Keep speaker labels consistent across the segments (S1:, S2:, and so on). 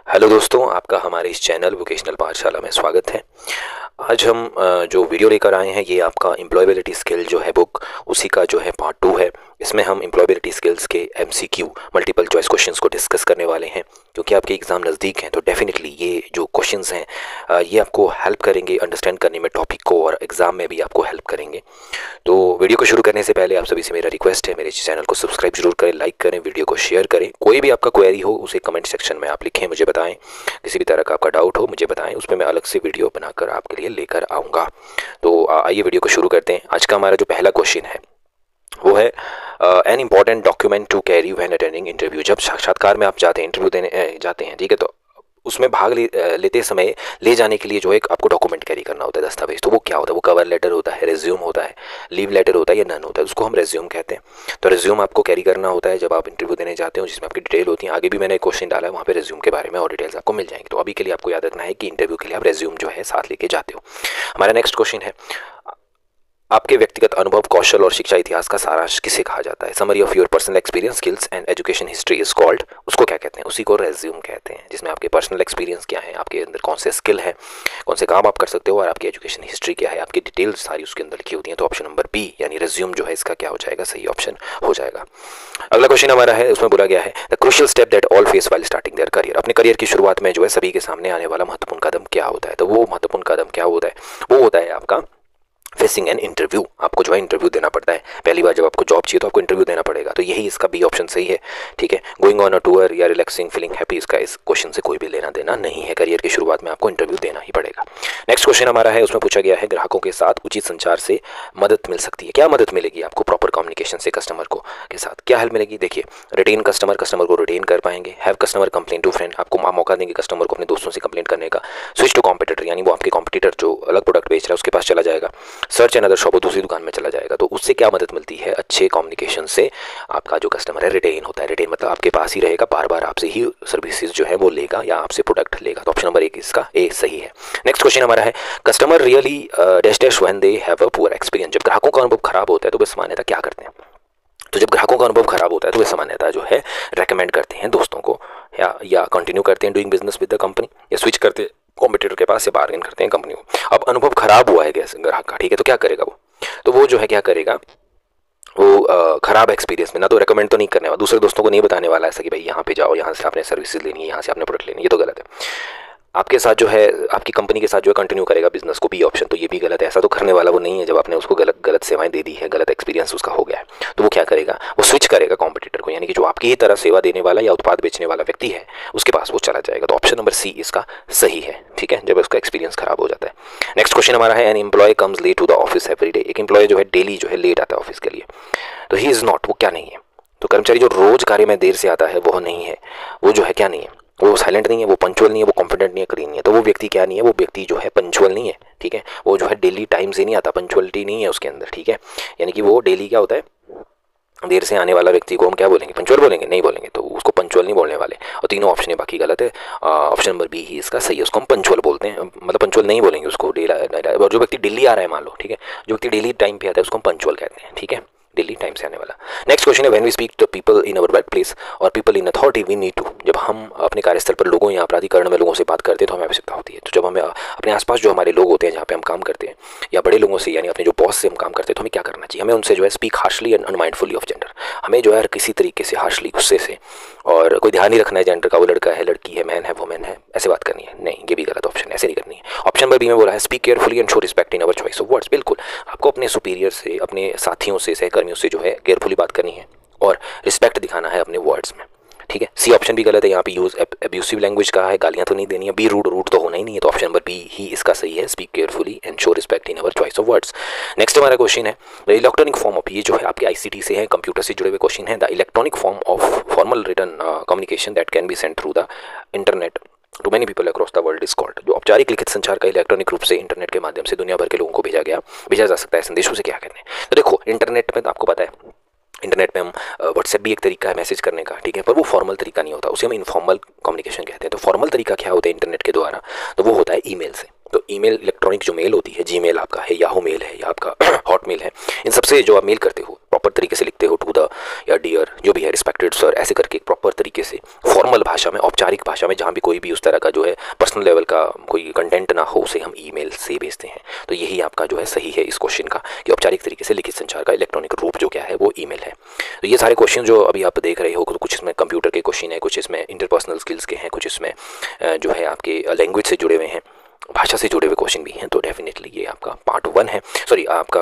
S1: Hello दोस्तों, आपका हमारे इस चैनल वोकेशनल पाठशाला में स्वागत है। आज हम जो वीडियो लेकर आए हैं ये आपका एम्प्लॉयबिलिटी स्किल जो है बुक उसी का जो है पार्ट 2 है। इसमें हम एम्प्लॉयबिलिटी स्किल्स के एमसीक्यू मल्टीपल चॉइस क्वेश्चंस को डिस्कस करने वाले हैं। क्योंकि आपके एग्ज़ाम नज़दीक हैं तो डेफिनेटली ये जो क्वेश्चंस हैं ये आपको हेल्प करेंगे अंडरस्टैंड करने में टॉपिक को, और एग्ज़ाम में भी आपको हेल्प करेंगे। तो वीडियो को शुरू करने से पहले आप सभी से मेरा रिक्वेस्ट है, मेरे चैनल को सब्सक्राइब जरूर करें, लाइक करें, वीडियो को शेयर करें। कोई भी आपका क्वेरी हो उसे कमेंट सेक्शन में आप लिखें, मुझे बताएं। किसी भी तरह का आपका डाउट हो मुझे बताएं, उस पर मैं अलग से वीडियो बनाकर आपके लिए लेकर आऊँगा। तो आइए वीडियो को शुरू करते हैं। आज का हमारा जो पहला क्वेश्चन है वो है an important document to carry when attending interview. जब साक्षात्कार में आप जाते हैं, इंटरव्यू देने जाते हैं, ठीक है, तो उसमें भाग लेते समय ले जाने के लिए जो एक आपको डॉक्यूमेंट कैरी करना होता है, दस्तावेज। तो वो क्या होता है? वो कवर लेटर होता है, रेज्यूम होता है, लीव लेटर होता है या नन होता है, उसको हम रेज्यूम कहते हैं। तो रेज्यूम आपको कैरी करना होता है जब आप इंटरव्यू देने जाते हो, जिसमें आपकी डिटेल होती है। आगे भी मैंने एक क्वेश्चन डाला है, वहाँ पे रेज्यूम के बारे में और डिटेल्स आपको मिल जाएंगी। तो अभी के लिए आपको याद रखना है कि इंटरव्यू के लिए आप रेज्यूम जो है साथ लेके जाते हो। हमारा नेक्स्ट क्वेश्चन है, आपके व्यक्तिगत अनुभव, कौशल और शिक्षा इतिहास का सारांश किसे कहा जाता है? Summary of your personal experience, skills and education history is called. उसको क्या कहते हैं? उसी को रेज्यूम कहते हैं, जिसमें आपके पर्सनल एक्सपीरियंस क्या है, आपके अंदर कौन से स्किल है, कौन से काम आप कर सकते हो, और आपकी एजुकेशन हिस्ट्री क्या है, आपकी डिटेल्स सारी उसके अंदर लिखी होती हैं। तो ऑप्शन नंबर बी यानी रेज्यूम जो है इसका क्या हो जाएगा? सही ऑप्शन हो जाएगा। अगला क्वेश्चन हमारा है, उसमें बोला गया है the crucial step that all face while starting their career. अपने करियर की शुरुआत में जो है सभी के सामने आने वाला महत्वपूर्ण कदम क्या होता है? तो वो महत्वपूर्ण कदम क्या होता है? वो होता है आपका फेसिंग एन इंटरव्यू। आपको जो है इंटरव्यू देना पड़ता है। पहली बार जब आपको जॉब चाहिए तो आपको इंटरव्यू देना पड़ेगा। तो यही इसका बी ऑप्शन सही है, ठीक है। गोइंग ऑन अ टूर या रिलैक्सिंग, फीलिंग हैप्पी, इसका इस क्वेश्चन से कोई भी लेना देना नहीं है। करियर की शुरुआत में आपको इंटरव्यू देना ही पड़ेगा। नेक्स्ट क्वेश्चन हमारा है, उसमें पूछा गया है ग्राहकों के साथ उचित संचार से मदद मिल सकती है। क्या मदद मिलेगी आपको प्रॉपर कम्युनिकेशन से? कस्टमर को के साथ क्या हेल्प मिलेगी? देखिए, रिटेन कस्टमर, कस्टमर को रिटेन कर पाएंगे। Have customer complain to friend, आपको मौका देंगे कस्टमर को अपने दोस्तों से कंप्लेंट करने का। स्विच टू कॉम्पिटिटर, यानी वो आपके कॉम्पिटिटर जो अलग प्रोडक्ट बेच रहा है उसके पास चला जाएगा। सर्च एन अदर शॉप, दूसरी दुकान में चला जाएगा। तो उससे क्या मदद मिलती है? अच्छे कम्युनिकेशन से आपका जो कस्टमर है रिटेन होता है। रिटेन मतलब आपके पास ही रहेगा, बार बार आपसे ही सर्विसेज जो है वो लेगा या आपसे प्रोडक्ट लेगा। तो ऑप्शन नंबर 1 इसका ए सही है। नेक्स्ट क्वेश्चन हमारा है, customer really dash dash when they have a poor experience. जब ग्राहकों का अनुभव खराब होता है तो वे सामान्यतः क्या करते हैं? तो जब ग्राहकों का अनुभव खराब होता है तो वे सामान्यतः जो है रेकमेंड करते हैं दोस्तों को, या कंटिन्यू करते हैं doing business with the company, या स्विच करते हैं कॉम्पिटिटर के पास, या बार्गेन करते हैं कंपनी को। अब अनुभव खराब हुआ है ग्राहक का, ठीक है, तो क्या करेगा वो? तो वो जो है क्या करेगा, वो खराब एक्सपीरियंस में ना तो रेकमेंड तो नहीं करने वाला, दूसरे दोस्तों को नहीं बताने वाला ऐसा कि भाई यहाँ पे जाओ, यहाँ से आपने सर्विसेज लेनी है, यहाँ से आपने प्रोडक्ट लेनी है। ये तो गलत है। आपके साथ जो है, आपकी कंपनी के साथ जो है कंटिन्यू करेगा बिजनेस को, बी ऑप्शन। तो ये भी गलत है। ऐसा तो करने वाला वो नहीं है जब आपने उसको गलत सेवाएं दे दी है, गलत एक्सपीरियंस उसका हो गया है। तो वो क्या करेगा? वो स्विच करेगा कॉम्पिटिटर को, यानी कि जो आपकी ही तरह सेवा देने वाला या उत्पाद बेचने वाला व्यक्ति है उसके पास वो चला जाएगा। तो ऑप्शन नंबर सी इसका सही है, ठीक है, जब उसका एक्सपीरियंस खराब हो जाता है। नेक्स्ट क्वेश्चन हमारा है, an employee comes late to the office every day. एक एम्प्लॉय जो है डेली जो है लेट आता है ऑफिस के लिए, तो ही इज नॉट, वो क्या नहीं है? तो कर्मचारी जो रोज कार्य में देर से आता है वो नहीं है, वो जो है क्या नहीं है? वो साइलेंट नहीं है, वो पंचुअल नहीं है, वो कॉन्फिडेंट नहीं है, क्लीन नहीं है। तो वो व्यक्ति क्या नहीं है? वो व्यक्ति जो है पंचुअल नहीं है, ठीक है। वो जो है डेली टाइम से नहीं आता, पंचुअलिटी नहीं है उसके अंदर, ठीक है। यानी कि वो डेली क्या होता है, देर से आने वाला व्यक्ति को हम क्या बोलेंगे? पंचुअल बोलेंगे? नहीं बोलेंगे। तो उसको पंचुअल नहीं बोलने वाले। और तीनों ऑप्शन है बाकी गलत है। ऑप्शन नंबर बी ही इसका सही है, उसको हम पंचुअल बोलते हैं, मतलब पंचुअल नहीं बोलेंगे उसको। और जो व्यक्ति दिल्ली आ रहा है मान लो, ठीक है, जो व्यक्ति डेली टाइम पे आता है उसको हम पंचुअल कहते हैं, ठीक है, दिल्ली टाइम से आने वाला। नेक्स्ट क्वेश्चन है, when we speak to people in our workplace और people in authority we need to. जब हम अपने कार्यस्थल पर लोगों या अपराधीकरण में लोगों से बात करते हैं तो हमें आवश्यकता होती है। तो जब हमें अपने आसपास जो हमारे लोग होते हैं जहाँ पे हम काम करते हैं, या बड़े लोगों से यानी अपने जो बॉस से हम काम करते हैं, तो हमें क्या करना चाहिए? हमें उनसे जो है speak harshly and unmindfully of gender. हमें जो है किसी तरीके से हार्शली, गुस्से से, और कोई ध्यान नहीं रखना है जेंडर का, वो लड़का है, लड़की है, मैन है, वुमेन है, ऐसे बात करनी है। नहीं, ये भी गलत ऑप्शन, ऐसे नहीं करनी है। ऑप्शन नंबर बी में बोला है, speak carefully and show respect in our choice of words. बिल्कुल, आपको अपने सुपीरियर से, अपने साथियों से, सहकर्मियों से जो है केयरफुली बात करनी है और रिस्पेक्ट दिखाना है अपने वर्ड्स में, ठीक है। सी ऑप्शन भी गलत है, यहाँ पे यूज अब्यूसिव लैंग्वेज कहा है, गालियाँ तो नहीं देनी है। बी रूड, रूड तो होना ही नहीं है। तो ऑप्शन नंबर बी ही इसका सही है, speak carefully and show respect in our choice of words. Next हमारा क्वेश्चन है, द इलेक्ट्रॉनिक फॉर्म ऑफ, ये जो है आपके आईसीटी से है, कंप्यूटर से जुड़े हुए क्वेश्चन है। The electronic form of formal written communication that can be send through the internet to many people across the world is called. जो औपचारिक लिखित संचार का इलेक्ट्रॉनिक रूप से इंटरनेट के माध्यम से दुनिया भर के लोगों को भेजा जा सकता है संदेशों से, क्या कहते हैं? तो देखो, इंटरनेट में तो आपको पता है, इंटरनेट पे हम व्हाट्सएप भी एक तरीका है मैसेज करने का, ठीक है, पर वो फॉर्मल तरीका नहीं होता, उसे हम इनफॉर्मल कम्युनिकेशन कहते हैं। तो फॉर्मल तरीका क्या होता है इंटरनेट के द्वारा? तो वो होता है ईमेल से। तो ईमेल, इलेक्ट्रॉनिक जो मेल होती है, जीमेल आपका है, याहू मेल है या आपका हॉटमेल है, इन सबसे जो आप मेल करते हो प्रॉपर तरीके से लिखते हो, टू द या डियर जो भी है, रिस्पेक्टेड सर, ऐसे करके प्रॉपर तरीके से फॉर्मल भाषा में, औपचारिक भाषा में, जहाँ भी कोई भी उस तरह का जो है पर्सनल लेवल का कोई कंटेंट ना हो, उसे हम ईमेल से भेजते हैं। तो यही आपका जो है सही है इस क्वेश्चन का कि औपचारिक तरीके से लिखित संचार का इलेक्ट्रॉनिक रूप जो क्या है वो ईमेल है। तो ये सारे क्वेश्चन जो अभी आप देख रहे हो, कुछ इसमें कंप्यूटर के क्वेश्चन है, कुछ इसमें इंटरपर्सनल स्किल्स के हैं, कुछ इसमें जो है आपके लैंग्वेज से जुड़े हुए हैं, भाषा से जुड़े हुए क्वेश्चन भी हैं। तो डेफिनेटली ये आपका पार्ट 1 है, सॉरी आपका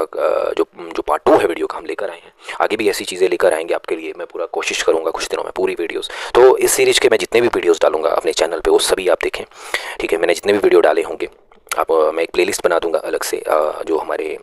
S1: जो पार्ट 2 है वीडियो का हम लेकर आए हैं। आगे भी ऐसी चीज़ें लेकर आएंगे आपके लिए, मैं पूरा कोशिश करूँगा कुछ दिनों में पूरी वीडियोस। तो इस सीरीज़ के मैं जितने भी वीडियोस डालूंगा अपने चैनल पे वो सभी आप देखें, ठीक है। मैंने जितने भी वीडियो डाले होंगे आप मैं एक प्लेलिस्ट बना दूंगा अलग से, जो हमारे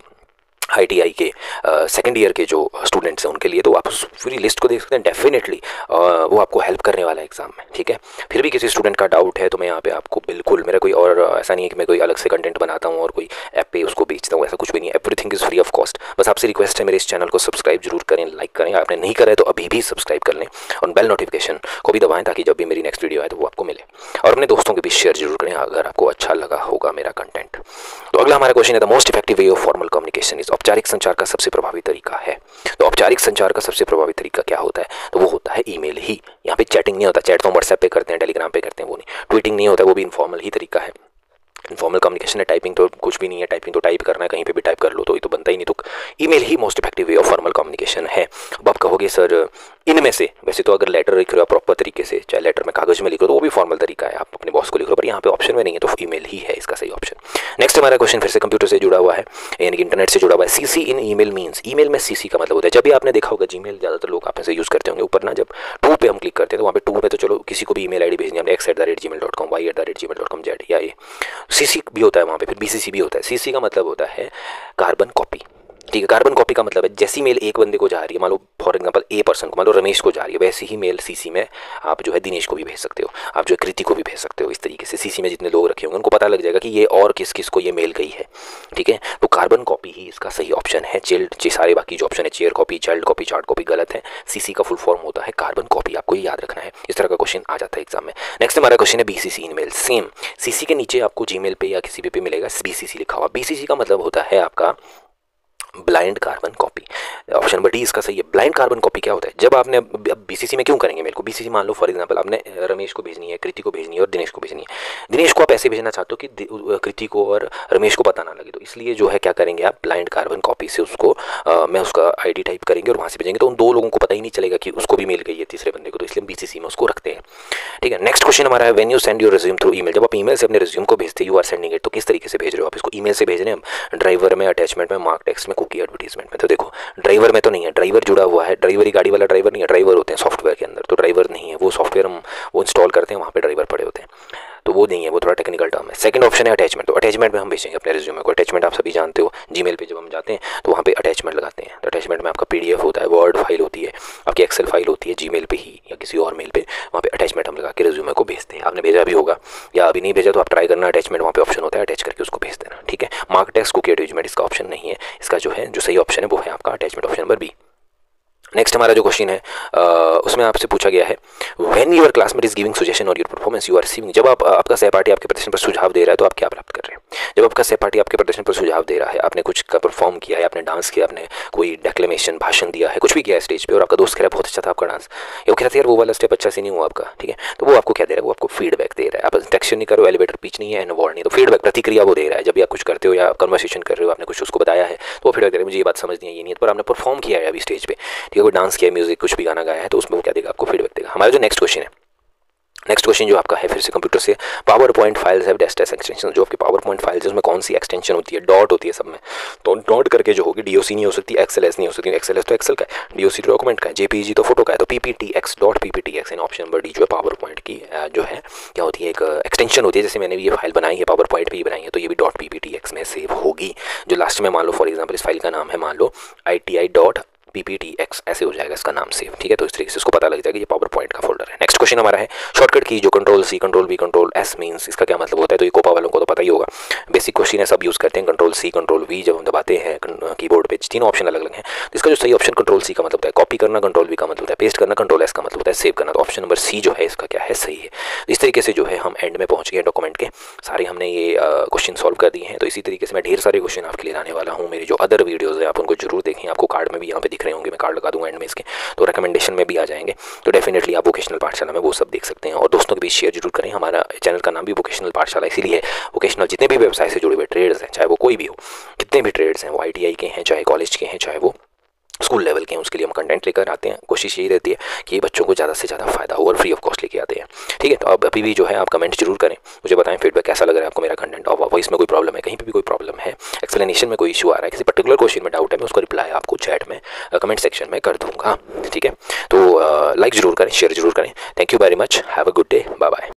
S1: ITI के सेकेंड ईयर के जो स्टूडेंट्स हैं उनके लिए, तो आप उस पूरी लिस्ट को देख सकते हैं। डेफिनेटली वो आपको हेल्प करने वाला है एग्जाम में, ठीक है। फिर भी किसी स्टूडेंट का डाउट है तो मैं यहाँ पे आपको बिल्कुल, मेरा कोई और ऐसा नहीं है कि मैं कोई अलग से कंटेंट बनाता हूँ और कोई ऐप पे उसको बेचता हूँ, ऐसा कुछ भी नहीं है। Everything is free of cost. बस आपसे रिक्वेस्ट है मेरे इस चैनल को सब्सक्राइब जरूर करें, लाइक करें, आपने नहीं करा है तो अभी भी सब्सक्राइब कर लें और बेल नोटिफिकेशन को भी दबाएं ताकि जब भी मेरी नेक्स्ट वीडियो आए तो वो आपको मिले, और अपने दोस्तों के बीच शेयर जरूर करें अगर आपको अच्छा लगा होगा मेरा कंटेंट। तो अगला हमारा क्वेश्चन है, the most effective way of formal communication is, औपचारिक संचार का सबसे प्रभावी तरीका है। तो औपचारिक संचार का सबसे प्रभावी तरीका क्या होता है? तो वो होता है ईमेल ही। यहाँ पे चैटिंग नहीं होता, चैट तो हम व्हाट्सएप पे करते हैं, टेलीग्राम पे करते हैं, वो नहीं। ट्वीटिंग नहीं होता, वो भी इनफॉर्मल ही तरीका है। इनफॉर्मल कम्युनिकेशन है, टाइपिंग तो कुछ भी नहीं है, टाइपिंग तो टाइप करना है, कहीं पे भी टाइप कर लो तो ये तो बनता ही नहीं। तो ईमेल ही most effective way of formal communication है। अब आप कहोगे सर इनमें से, वैसे तो अगर लेटर लिख रहे हो प्रॉपर तरीके से, चाहे लेटर में कागज में लिखो तो वो भी फॉर्मल तरीका है, आप अपने बॉस को लिख रहे हो, पर यहाँ पे ऑप्शन में नहीं है, तो ईमेल ही है इसका सही ऑप्शन। नेक्स्ट हमारा क्वेश्चन फिर से कंप्यूटर से जुड़ा हुआ है, यानी कि इंटरनेट से जुड़ा हुआ है। CC in email means, email में सीसी का मतलब होता है, जब भी आपने देखा होगा जीमेल ज़्यादातर लोग आप से यूज़ करते होंगे, ऊपर ना जब टू पे हम क्लिक करते हैं तो वहाँ पे टू पे तो चलो किसी को भी ईमेल आईडी भेजनी है, हमने x@gmail.com, y@gmail.com, z या ए, सीसी भी होता है वहाँ पे, फिर बीसीसी भी होता है। सीसी का मतलब होता है कार्बन कॉपी, ठीक है। कार्बन कॉपी का मतलब है जैसी मेल एक बंदे को जा रही है, मान लो फॉर एग्जांपल ए पर्सन को, मान लो रमेश को जा रही है, वैसे ही मेल सीसी में आप जो है दिनेश को भी भेज सकते हो, आप जो है कृति को भी भेज सकते हो। इस तरीके से सीसी में जितने लोग रखे होंगे उनको पता लग जाएगा कि ये और किस किस को ये मेल गई है, ठीक है। तो कार्बन कॉपी ही इसका सही ऑप्शन है। सारे बाकी जो ऑप्शन है, chair copy, child copy, chart copy, गलत है। सीसी का फुल फॉर्म होता है कार्बन कॉपी, आपको ये याद रखना है। इस तरह का क्वेश्चन आ जाता है एग्जाम में। नेक्स्ट हमारा क्वेश्चन है BCC in mail. Same CC के नीचे आपको जीमेल पे या किसी पे मिलेगा बीसीसी लिखा हुआ। बीसीसी का मतलब होता है आपका blind carbon copy. Option number D इसका सही है। ब्लाइंड कार्बन कॉपी क्या होता है? जब आपने अब बीसीसी में क्यों करेंगे मेल को? बीसीसी मान लो फॉर एग्जांपल आपने रमेश को भेजनी है, कृति को भेजनी है और दिनेश को भेजनी है। दिनेश को आप ऐसे भेजना चाहते हो कि कृति को और रमेश को पता ना लगे, तो इसलिए जो है क्या करेंगे आप, ब्लाइंड कार्बन कॉपी से उसको मैं उसका आईडी टाइप करेंगे और वहाँ से भेजेंगे, तो उन दो लोगों को पता ही नहीं चलेगा कि उसको भी मेल गई है तीसरे बंदे को, तो इसलिए बीसीसी में उसको रखते हैं, ठीक है। नेक्स्ट क्वेश्चन हमारा है, when you send your resume through email, जब आप ईमेल से अपने रिज्यूम को भेजते हो, यू आर सेंडिंग इट, तो किस तरीके से भेज रहे हो आप इसको? ईमेल से भेज रहे हैं हम, ड्राइवर में, अटैचमेंट में, मार्क टेक्स्ट में, कुकी एडवर्टीजमेंट में। तो देखो ड्राइवर में तो नहीं है, ड्राइवर जुड़ा हुआ है, ड्राइवर ही गाड़ी वाला ड्राइवर नहीं है, ड्राइवर होते हैं सॉफ्टवेयर के अंदर, तो ड्राइवर नहीं है, वो सॉफ्टवेयर हम वो इंस्टॉल करते हैं, वहाँ पे ड्राइवर पड़े होते हैं, तो वो नहीं है, वो थोड़ा टेक्निकल टर्म है। सेकंड ऑप्शन है अटैचमेंट, तो अटैचमेंट में हम भेजेंगे अपने रिज्यूमे को। अटैचमेंट आप सभी जानते हो, जीमेल पे जब हम जाते हैं तो वहाँ पे अटैचमेंट लगाते हैं, तो अटैचमेंट में आपका पीडीएफ होता है, वर्ड फाइल होती है, आपकी एक्सेल फाइल होती है, जीमेल पे ही या किसी और मेल पे, वहाँ पे अटैचमेंट हम लगा के रिज्यूमे को भेजते हैं। आपने भेजा भी होगा या अभी नहीं भेजा तो आप ट्राई करना, अटैचमेंट वहाँ पे ऑप्शन होता है, अटैच करके उसको भेज देना, ठीक है। मार्क टेक्स्ट, कुकी एडवर्टीजमेंट इसका ऑप्शन नहीं है, इसका जो है जो सही ऑप्शन है वो है आपका attachment, option number B. Next हमारा जो क्वेश्चन है उसमें आपसे पूछा गया है, when your classmate is giving suggestion और your performance you are receiving, जब आपका सहपाठी आपके प्रदर्शन पर सुझाव दे रहा है तो आप क्या प्राप्त कर रहे हैं? जब आपका सहपाठी आपके प्रदर्शन पर सुझाव दे रहा है, आपने कुछ का परफॉर्म किया है, आपने डांस किया, आपने कोई डेक्लेमेशन भाषण दिया है, कुछ भी किया है स्टेज पे, और आपका दोस्त कह रहा है बहुत अच्छा था आपका डांस, या वो कह रहा है यार वो वाला स्टेप अच्छा से नहीं हुआ आपका, ठीक है, तो वो आपको क्या दे रहा है? वो आपको फीडबैक दे रहा है। आप टेक्शन नहीं करो, एलिवेटर पिच नहीं है, एंड अवार्ड नहीं, तो फीडबैक प्रतिक्रिया वो दे रहा है। जब भी आप कुछ करते हो या कन्वर्सेशन कर रहे हो, आपने कुछ उसको बताया है तो वो फीडबैक दे रहा है, मुझे ये बात समझ नहीं है, ये नहीं है, पर आपने परफॉर्म किया है अभी स्टेज पे, ठीक है, कोई डांस किया, म्यूजिक कुछ भी गाना गाया है, तो उसमें वो क्या देगा? आपको फीडबैक देगा। हमारा जो नेक्स्ट क्वेश्चन है, नेक्स्ट क्वेश्चन जो आपका है फिर से कंप्यूटर से, PowerPoint files have dash extension, जो आपकी पावर पॉइंट फाइल्स है उसमें कौन सी एक्सटेंशन होती है? डॉट होती है सब में, तो डॉट करके जो होगी, डीओसी नहीं हो सकती, एक्सएलएस नहीं हो सकती, एक्सएलएस तो एक्सेल का है, डीओसी तो डॉक्यूमेंट का है, जेपीजी तो फोटो का है, तो PPTX dot PPTX, in option number D जो है पावर पॉइंट की जो है क्या होती है, एक एक्सटेंशन होती है। जैसे मैंने भी ये फाइल बनाई है पावर पॉइंट पर ही बनाई है, तो ये भी डॉट पीपीटीएक्स में सेव होगी। जो लास्ट में मान लो फॉर एग्जाम्पल इस फाइल का नाम है मान लो ITI PPTX ऐसे हो जाएगा इसका नाम सेव, ठीक है। तो इस तरीके से उसको पता लग जाएगा ये पावर पॉइंट का फोल्डर है। नेक्स्ट क्वेश्चन हमारा है शॉर्टकट की जो Ctrl+C Ctrl+V Ctrl+S मीन्स इसका क्या मतलब होता है। तो ये कोपा वालों को तो पता ही होगा, बेसिक क्वेश्चन है, सब यूज़ करते हैं। Ctrl+C Ctrl+V जब हम दबाते हैं कीबोर्ड पे तीनों ऑप्शन अलग अलग हैं। तो इसका जो सही ऑप्शन Ctrl+C का मतलब होता है कॉपी करना, Ctrl+V का मतलब होता है पेस्ट करना, Ctrl+S का मतलब होता है सेव करना। तो ऑप्शन नंबर सी जो है इसका क्या है, सही है। इस तरीके से जो है हम एंड में पहुंच गए डॉक्यूमेंट के, सारे हमने ये क्वेश्चन सॉल्व कर दिए हैं। तो इसी तरीके से मैं ढेर सारे क्वेश्चन आपके लिए लाने वाला हूँ। मेरी जो अदर वीडियोज़ है आप उनको जरूर देखें, आपको कार्ड में भी यहाँ पे दिख रहे होंगे, मैं कार्ड लगा दूँगा एंड में इसके, तो रिकमेंडेशन में भी आ जाएंगे। तो डेफिनेटली आप वोकेशनल पाठशाला में वो सब देख सकते हैं और दोस्तों के बीच शेयर जरूर करें। हमारा चैनल का नाम भी वोकेशनल पाठशाला इसीलिए है, वोकेशनल जितने भी व्यवसाय से जुड़े हुए ट्रेड्स हैं, चाहे वो कोई भी हो, जितने भी ट्रेड्स हैं, वो ITI के हैं, चाहे कॉलेज के हैं, चाहे वो स्कूल लेवल के हैं, उसके लिए हम कंटेंट लेकर आते हैं। कोशिश यही रहती है कि बच्चों को ज़्यादा से ज़्यादा फायदा हो और फ्री ऑफ कॉस्ट लेके आते हैं, ठीक है। तो अब अभी भी जो है आप कमेंट जरूर करें, मुझे बताएं फीडबैक कैसा लग रहा है आपको मेरा कंटेंट, और वॉइस में कोई प्रॉब्लम है, कहीं पे भी कोई प्रॉब्लम है, एक्सप्लेनेशन में कोई इशू आ रहा है, किसी पर्टिकुलर क्वेश्चन में डाउट है, मैं उसको रिप्लाई आपको चैट में कमेंट सेक्शन में कर दूँगा, ठीक है। तो लाइक ज़रूर करें, शेयर जरूर करें। Thank you very much, have a good day, bye bye.